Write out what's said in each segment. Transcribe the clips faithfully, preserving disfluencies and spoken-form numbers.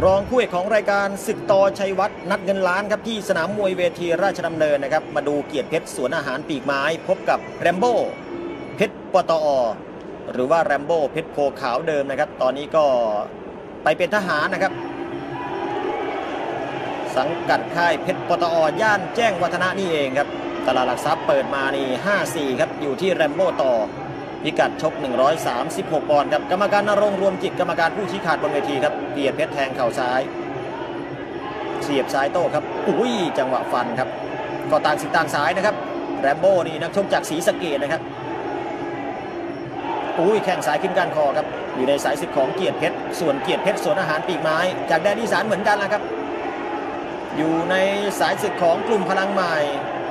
รองคู่เอกของรายการศึกต่อชัยวัฒน์นัดเงินล้านครับที่สนามมวยเวทีราชดำเนินนะครับมาดูเกียรติเพชรสวนอาหารปีกไม้พบกับแรมโบ้เพชรปตอหรือว่าแรมโบ้เพชรโพขาวเดิมนะครับตอนนี้ก็ไปเป็นทหารนะครับสังกัดค่ายเพชรปตอย่านแจ้งวัฒนะนี่เองครับตลาดหลักทรัพย์เปิดมานี่ ห้าสี่ ครับอยู่ที่แรมโบ้ต่อพิกัดชกหนึ่งร้อยสามสิบหกปอนด์ครับกรรมการณรงค์รวมจิตกรรมการผู้ชี้ขาดบนเวทีครับเกียรติเพชรแทงเข่าซ้ายเสียบซ้ายโต้ครับอุ้ยจังหวะฟันครับก็ต่างสิต่างซ้ายนะครับแรมโบ้นี่นักชกจากศรีสะเกษนะครับอุ้ยแข้งซ้ายขึ้นก้านคอครับอยู่ในสายศึกของเกียรติเพชรส่วนเกียรติเพชรสวนอาหารปีกไม้จากแดนอีสานเหมือนกันนะครับอยู่ในสายศึกของกลุ่มพลังใหม่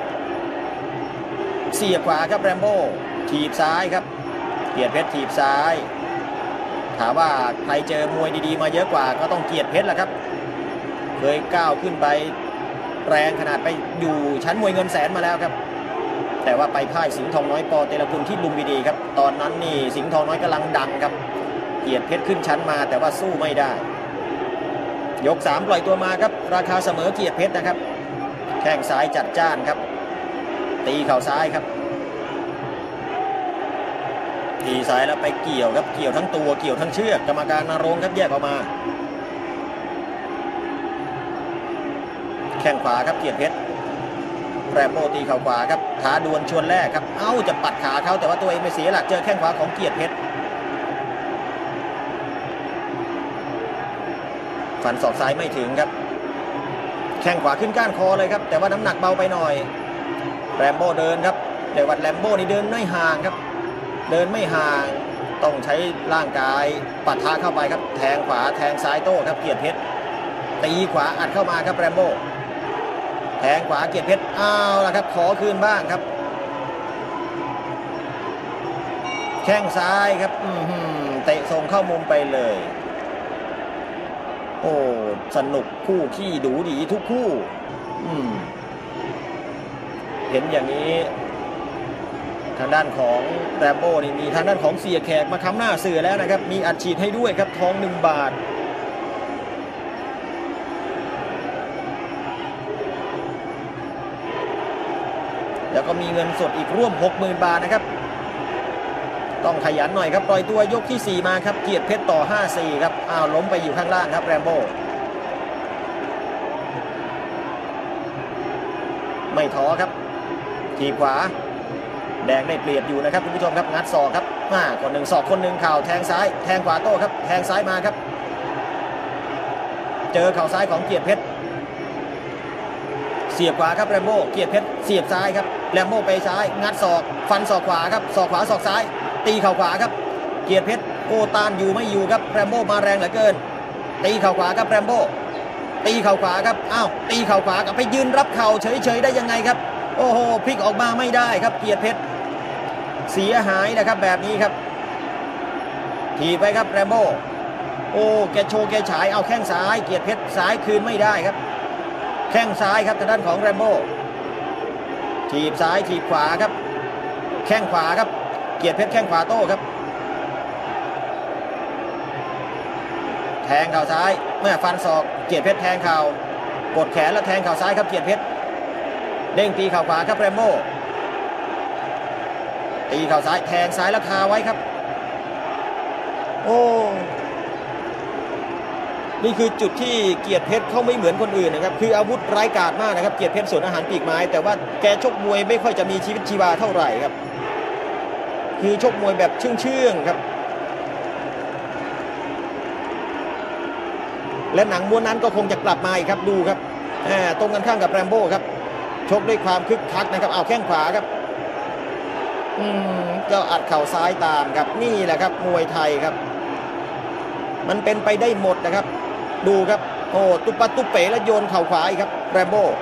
เสียบขวาครับแรมโบ้ถีบซ้ายครับเกียรติเพชรถีบซ้ายถามว่าใครเจอมวยดีๆมาเยอะกว่าก็ต้องเกียรติเพชรแหละครับเคยก้าวขึ้นไปแรงขนาดไปอยู่ชั้นมวยเงินแสนมาแล้วครับแต่ว่าไปพ่ายสิงห์ทองน้อยปอเตลกุลที่ลุมพินีครับตอนนั้นนี่สิงห์ทองน้อยกำลังดังครับเกียรติเพชรขึ้นชั้นมาแต่ว่าสู้ไม่ได้ยกสามปล่อยตัวมาครับราคาเสมอเกียรติเพชรนะครับแข้งซ้ายจัดจ้านครับตีเข่าซ้ายครับทีซ้ายแล้วไปเกี่ยวครับเกี่ยวทั้งตัวเกี่ยวทั้งเชือกกรรมการณรงค์ครับแยกออกมาแข้งขวาครับเกียรติเพชรแรมโบ้ตีเข่าขวาครับท้าดวลชวนแรกครับเอ้าจะปัดขาเขาแต่ว่าตัวเองไม่เสียหลักเจอแข้งขวาของเกียรติเพชรฟันศอกซ้ายไม่ถึงครับแข้งขวาขึ้นก้านคอเลยครับแต่ว่าน้ำหนักเบาไปหน่อยแรมโบ้เดินครับเดี๋ยววัดแรมโบ้นี่เดินไม่ห่างครับเดินไม่ห่างต้องใช้ร่างกายปัดท้าเข้าไปครับแทงขวาแทงซ้ายโต้ครับเกียรติเพชรตีขวาอัดเข้ามาครับแรมโบ้แทงขวาเกียรติเพชรอ้าวล่ะครับขอคืนบ้างครับแข้งซ้ายครับเตะส่งเข้ามุมไปเลยโอ้สนุกคู่ขี้ดูดีทุกคู่เห็นอย่างนี้ทางด้านของแรมโบ้นี่มีทางด้านของเสียแขกมาค้ำหน้าเสือแล้วนะครับมีอัดฉีดให้ด้วยครับทองหนึ่งบาทแล้วก็มีเงินสดอีกร่วม หกหมื่น บาทนะครับต้องขยันหน่อยครับปล่อยตัวยกที่สี่มาครับเกียรติเพชรต่อ ห้าสี่ ครับอ้าวล้มไปอยู่ข้างล่างครับแรมโบ้ไม่ท้อครับทีขวาแดงได้เปรียบอยู่นะครับคุณผู้ชมครับงัดศอกครับมาคนหนึ่งศอกคนหนึ่งเข่าแทงซ้ายแทงขวาโต้ครับแทงซ้ายมาครับเจอเข่าซ้ายของเกียรติเพชรเสียบขวาครับแรมโบ้เกียรติเพชรเสียบซ้ายครับแรมโบ้ไปซ้ายงัดศอกฟันศอกขวาครับศอกขวาศอกซ้ายตีเข่าขวาครับเกียรติเพชรโอ้ต้านอยู่ไม่อยู่ครับแรมโบ้มาแรงเหลือเกินตีเข่าขวาครับแรมโบ้ตีเข่าขวาครับอ้าวตีเข่าขวากับไปยืนรับเข่าเฉยๆได้ยังไงครับโอ้โหพลิกออกมาไม่ได้ครับเกียรติเพชรเสียหายนะครับแบบนี้ครับถีบไปครับแรมโบ้โอ้แกโชว์แกฉายเอาแข้งซ้ายเกียรติเพชรซ้ายคืนไม่ได้ครับแข้งซ้ายครับทางด้านของแรมโบ้ถีบซ้ายถีบขวาครับแข้งขวาครับเกียรติเพชรแข้งขวาโต้ครับแทงเข่าซ้ายเมื่อฟันศอกเกียรติเพชรแทงเข่ากดแขนแล้วแทงเข่าซ้ายครับเกียรติเพชรเด้งตีเข่าขวาครับแรมโบ้ตีเข่าซ้ายแทงซ้ายแล้วคาไว้ครับโอ้นี่คือจุดที่เกียรติเพชรเขาไม่เหมือนคนอื่นนะครับคืออาวุธไร้กาจมากนะครับเกียรติเพชรสวนอาหารปีกไม้แต่ว่าแกชกมวยไม่ค่อยจะมีชีวิตชีวาเท่าไหร่ครับคือชกมวยแบบเชื่องๆครับและหนังม้วนนั้นก็คงจะกลับมาอีกครับดูครับตรงกันข้ามกับแรมโบ้ครับชกด้วยความคึกคักนะครับเอาแข้งขวาครับอืมก็อัดเข่าซ้ายตามครับนี่แหละครับมวยไทยครับมันเป็นไปได้หมดนะครับดูครับโอ้ตุปปัตตุเป๋แล้วโยนเข่าขวาอีกครับแรมโบ้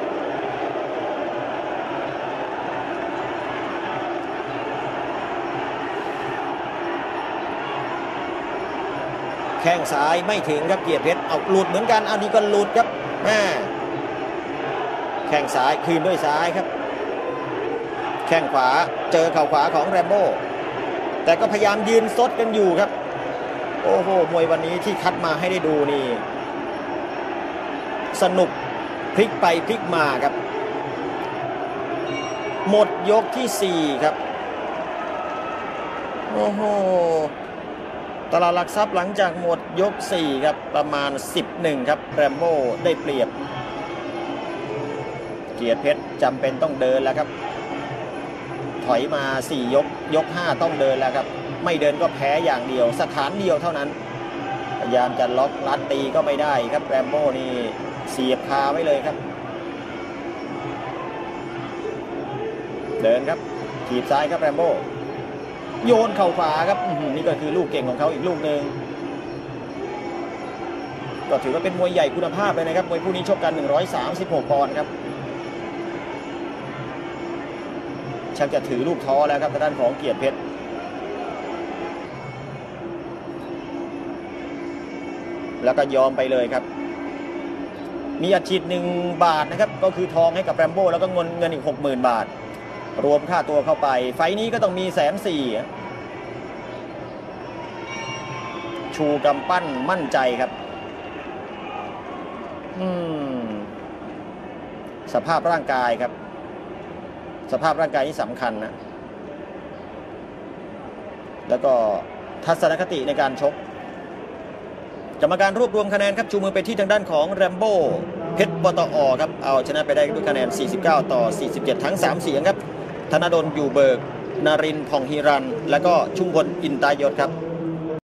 แข้งซ้ายไม่ถึงครับเกียรติเพชรเอาหลุดเหมือนกันอันนี้ก็หลุดครับแม่แข้งซ้ายคืนด้วยซ้ายครับแข้งขวาเจอเข่าขวาของแรมโบ้แต่ก็พยายามยืนซดกันอยู่ครับโอ้โหมวยวันนี้ที่คัดมาให้ได้ดูนี่สนุกพลิกไปพลิกมาครับหมดยกที่สี่ครับโอ้โหตลาดหลักทรัพย์หลังจากหมดยกสี่ครับประมาณสิบเอ็ดครับแรมโบ้ได้เปรียบเกียรติเพชรจำเป็นต้องเดินแล้วครับถอยมาสี่ยกยกห้าต้องเดินแล้วครับไม่เดินก็แพ้อย่างเดียวสถานเดียวเท่านั้นพยายามจะล็อกลัดตีก็ไม่ได้ครับแรมโบ้นี่เสียบคาไว้เลยครับเดินครับถีบซ้ายครับแรมโบ้โยนเข่าขวาครับนี่ก็คือลูกเก่งของเขาอีกลูกหนึ่งก็ถือว่าเป็นมวยใหญ่คุณภาพเลยนะครับมวยคู่นี้ชกกันหนึ่งร้อยสามสิบหกปอนด์ครับชักจะถือลูกท้อแล้วครับทางด้านของเกียรติเพชรแล้วก็ยอมไปเลยครับมีอัดฉีดหนึ่งบาทนะครับก็คือทองให้กับแรมโบ้แล้วก็เงินเงินอีกหกหมื่นบาทรวมค่าตัวเข้าไปไฟนี้ก็ต้องมีแสนสี่ชูกำปั้นมั่นใจครับอืมสภาพร่างกายครับสภาพร่างกายนี่สำคัญนะแล้วก็ทัศนคติในการชกกรรมการรวบรวมคะแนนครับชูมือไปที่ทางด้านของแรมโบ้เพชรปตอครับเอาชนะไปได้ด้วยคะแนนสี่สิบเก้าต่อสี่สิบเจ็ดทั้งสามเสียงครับธนดลอยู่เบิกนรินทร์ผ่องฮีรันและก็ชุมพลอินตายศครับ